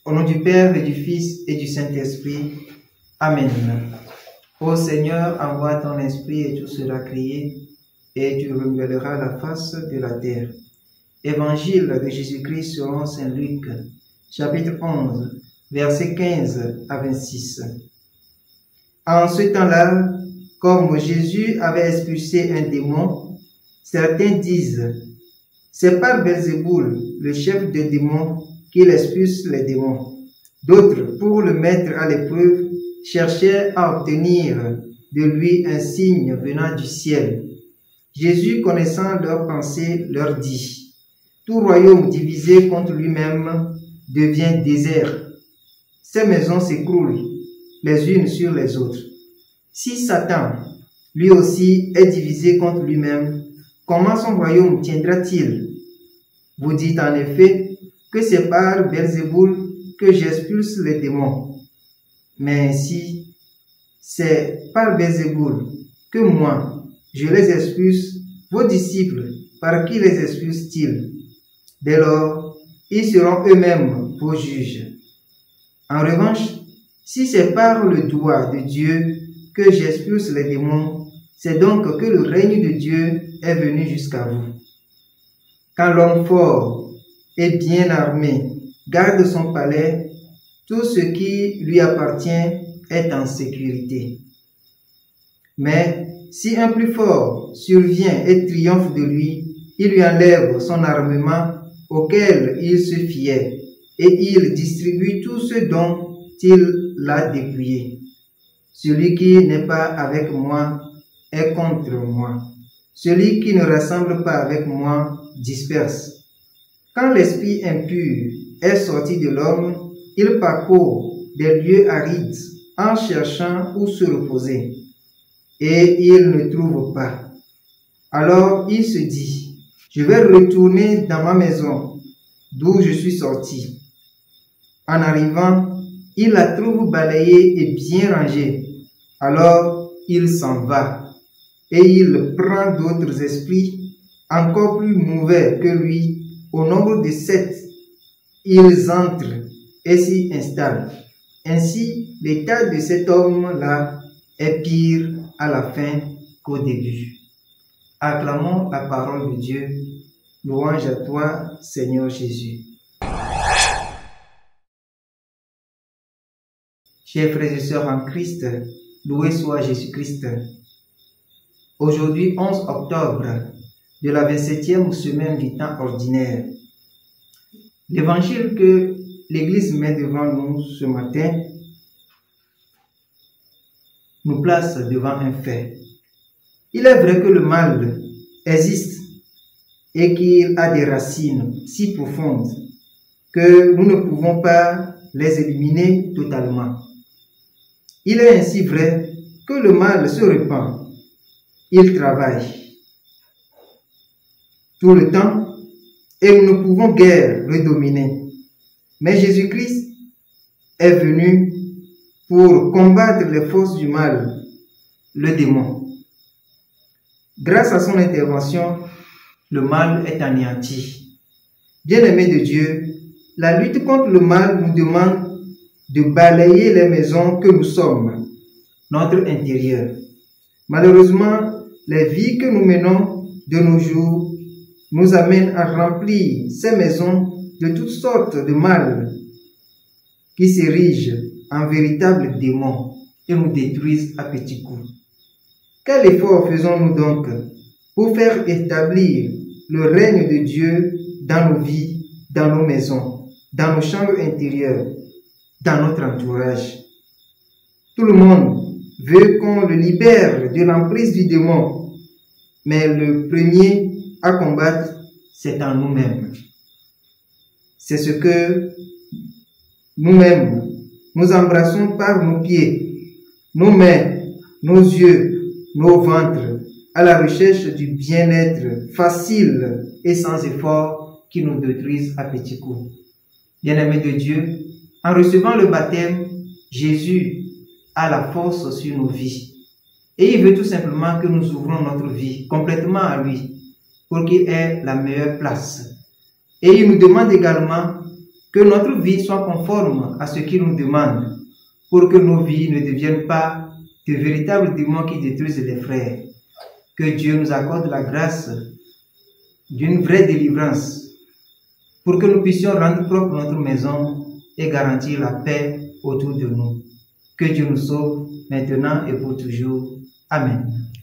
Au nom du Père et du Fils et du Saint-Esprit. Amen. Ô Seigneur, envoie ton esprit et tout sera créé, et tu renouvelleras la face de la terre. Évangile de Jésus-Christ selon saint Luc, chapitre 11, versets 15 à 26. En ce temps-là, comme Jésus avait expulsé un démon, certains disent, c'est par Belzéboul, le chef des démons, qu'il expulse les démons. D'autres, pour le mettre à l'épreuve, cherchaient à obtenir de lui un signe venant du ciel. Jésus, connaissant leurs pensées, leur dit, tout royaume divisé contre lui-même devient désert. Ces maisons s'écroulent les unes sur les autres. Si Satan, lui aussi, est divisé contre lui-même, comment son royaume tiendra-t-il? Vous dites en effet que c'est par Belzéboul que j'expulse les démons. Mais si c'est par Belzéboul que moi, je les expulse, vos disciples, par qui les expulsent-ils? Dès lors, ils seront eux-mêmes vos juges. En revanche, si c'est par le doigt de Dieu que j'expulse les démons, c'est donc que le règne de Dieu est venu jusqu'à vous. Quand l'homme fort et bien armé garde son palais, tout ce qui lui appartient est en sécurité. Mais si un plus fort survient et triomphe de lui, il lui enlève son armement auquel il se fiait, et il distribue tout ce dont il l'a dépouillé. Celui qui n'est pas avec moi est contre moi. Celui qui ne rassemble pas avec moi disperse. Quand l'esprit impur est sorti de l'homme, il parcourt des lieux arides en cherchant où se reposer. Et il ne trouve pas. Alors il se dit, je vais retourner dans ma maison d'où je suis sorti. En arrivant, il la trouve balayée et bien rangée. Alors il s'en va et il prend d'autres esprits encore plus mauvais que lui. Au nombre de 7, ils entrent et s'y installent. Ainsi, l'état de cet homme-là est pire à la fin qu'au début. Acclamons la parole de Dieu. Louange à toi, Seigneur Jésus. Chers frères et sœurs en Christ, loué soit Jésus-Christ. Aujourd'hui, 11 octobre, de la 27e semaine du temps ordinaire. L'évangile que l'Église met devant nous ce matin nous place devant un fait. Il est vrai que le mal existe et qu'il a des racines si profondes que nous ne pouvons pas les éliminer totalement. Il est ainsi vrai que le mal se répand, il travaille tout le temps et nous ne pouvons guère le dominer. Mais Jésus-Christ est venu pour combattre les forces du mal, le démon. Grâce à son intervention, le mal est anéanti. Bien-aimés de Dieu, la lutte contre le mal nous demande de balayer les maisons que nous sommes, notre intérieur. Malheureusement, les vies que nous menons de nos jours nous amènent à remplir ces maisons de toutes sortes de mal qui s'érigent en véritables démons et nous détruisent à petits coups. Quel effort faisons-nous donc pour faire établir le règne de Dieu dans nos vies, dans nos maisons, dans nos chambres intérieures, dans notre entourage? Tout le monde veut qu'on le libère de l'emprise du démon, mais le premier à combattre, c'est en nous-mêmes. C'est ce que nous-mêmes, nous embrassons par nos pieds, nos mains, nos yeux, nos ventres, à la recherche du bien-être facile et sans effort qui nous détruisent à petits coups. Bien-aimés de Dieu, en recevant le baptême, Jésus a la force sur nos vies. Et il veut tout simplement que nous ouvrons notre vie complètement à lui, pour qu'il ait la meilleure place. Et il nous demande également Que notre vie soit conforme à ce qu'il nous demande, pour que nos vies ne deviennent pas de véritables démons qui détruisent les frères. Que Dieu nous accorde la grâce d'une vraie délivrance, pour que nous puissions rendre propre notre maison et garantir la paix autour de nous. Que Dieu nous sauve maintenant et pour toujours. Amen.